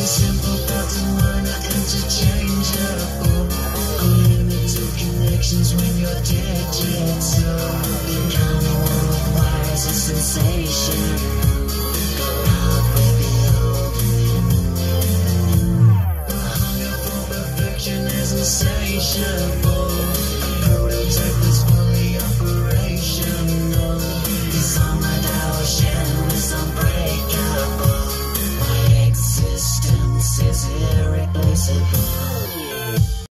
simple thoughts and mine are interchangeable. Unlimited connections when you're digital. Becoming worldwide is a sensation.